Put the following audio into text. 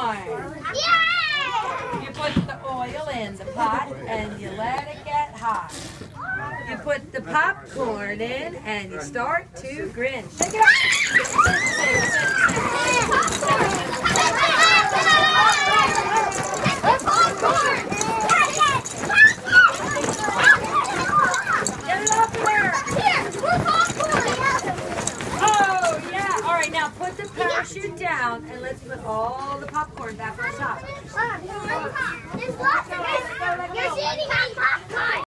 popcorn. You put the oil in the pot and you let it get hot. You put the popcorn in and you start to grin. Shake it up. Get it off there. Oh, yeah. All right, now put the parachute down and let's put all the popcorn back on top. There's lots of it. You're seeing popcorn.